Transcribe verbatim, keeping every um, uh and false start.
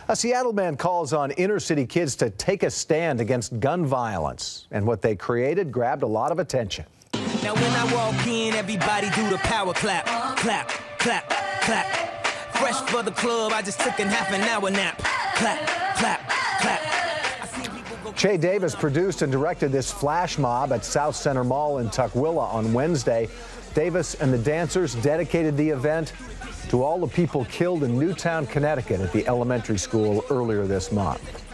A Seattle man calls on inner city kids to take a stand against gun violence, and what they created grabbed a lot of attention. Now when I walk in, everybody do the power clap, clap, clap, clap. Fresh for the club, I just took a half an hour nap, clap, clap, clap. Cheikh Davis produced and directed this flash mob at South Center Mall in Tukwila on Wednesday. Davis and the dancers dedicated the event to all the people killed in Newtown, Connecticut at the elementary school earlier this month.